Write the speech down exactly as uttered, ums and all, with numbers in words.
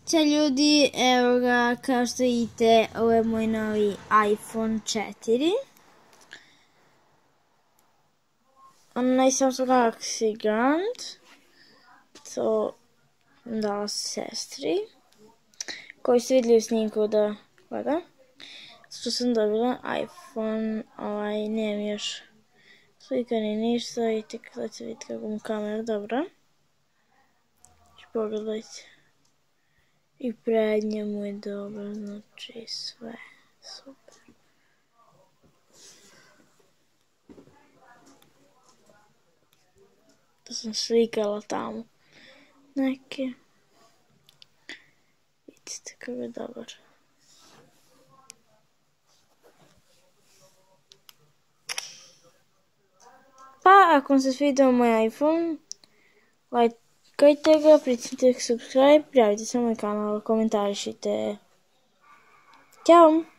Ćao ljudi, evo ga, kao što vidite, ovo je moj novi iPhone četiri. Onaj Samsung Galaxy Grand, to sam dala sestri, koji ste vidjeli u snimku da gleda. Što sam dobila iPhone, ovaj, nemam još slika ni ništa i tek da ću vidjeti kako mu kamera dobra. Pogledajte. I prednje mu je dobro, znači sve super. To sam slikala tamo neke. Vidite kako je dobar. Pa ako vam se svidio moj iPhone, lajkajte ga, pritisnite subscribe, prijavite se na moj kanal, komentarišite. Ćao!